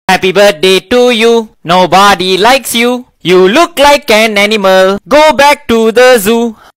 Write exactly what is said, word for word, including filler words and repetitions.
Happy birthday to you. Nobody likes you. You look like an animal. Go back to the zoo.